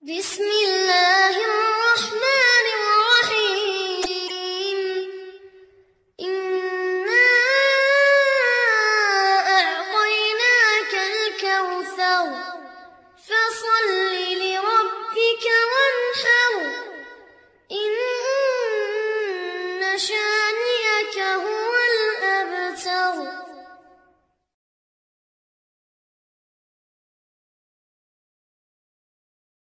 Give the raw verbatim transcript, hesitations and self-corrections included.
بسم الله الرحمن الرحيم إنا أعطيناك الكوثر فصل لربك وانحر إن شانئك هو